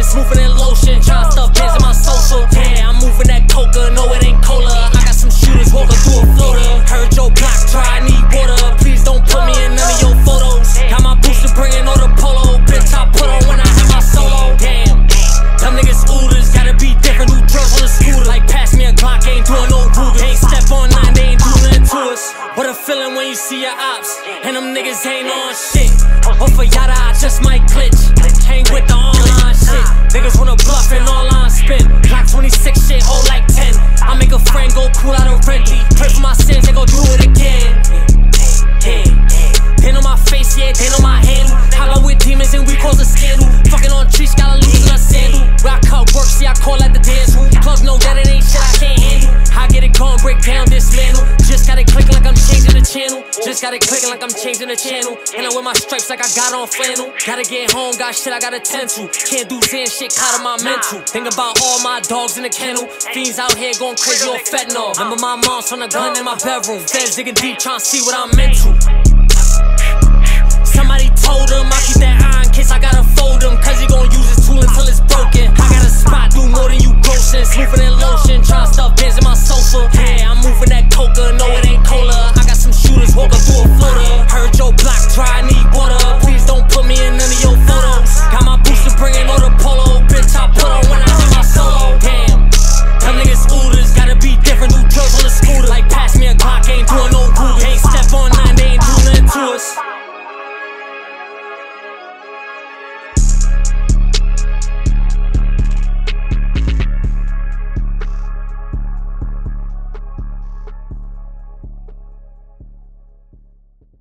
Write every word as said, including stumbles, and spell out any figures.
smoother than lotion. Tryna stuff pins in my social. Yeah, I'm moving that coca, no it ain't cola. I got some shooters walking through a floater. Heard your block dry, I need water. Please don't put me in none of your photos. Got my booster bringing all the polo. Bitch, I put on when I have my solo. Damn, them niggas oodles, gotta be different. New drugs on the scooter. Like pass me a Glock, ain't doing no Ruger. Ain't step on nine, they ain't doing nothing to us. What a feeling when you see your ops and them niggas ain't on shit. Off for yada, I just might glitch. Hang with the online shit. Niggas wanna bluff and online spin. Glock twenty-six shit, hold like ten. I make a friend go cool out of Rentley. Pray for my sins, they gon' do it again. Yeah, they know my face, yeah, they know my handle. How about with demons and we cause a scandal. Fucking on trees, gotta lose in a sandal. Where I cut work, see I call at the dance room. Plug know that it ain't shit I can't handle. I get it gone, break down, dismantle. Just got it clicking like I'm changing the channel. Just got it clicking like I'm changing the channel. And I wear my stripes like I got on flannel. Gotta get home, got shit I gotta tend to. Can't do Zen shit, caught in my mental. Think about all my dogs in the kennel. Fiends out here going crazy on fentanyl. Remember my mom's from the gun in my bedroom. Feds digging deep, trying to see what I'm into. Somebody told him I keep that eye in case I gotta fold him. Cause he gon' use his tool until it's broken. I got a spot, do more than you grossing. Smoother than